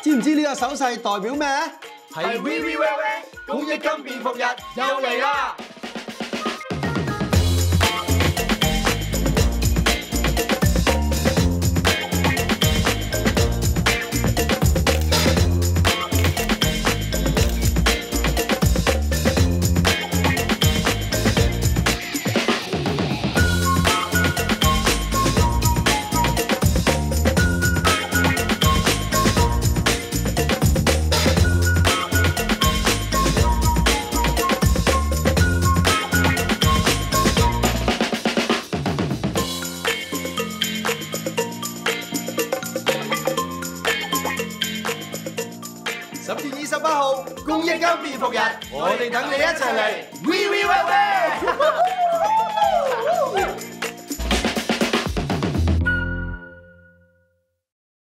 知唔知呢個手勢代表咩？ 係 We We We We 公益金變服日又嚟啦！10月28號公益金變服日，我哋等你一齊嚟 We We We We！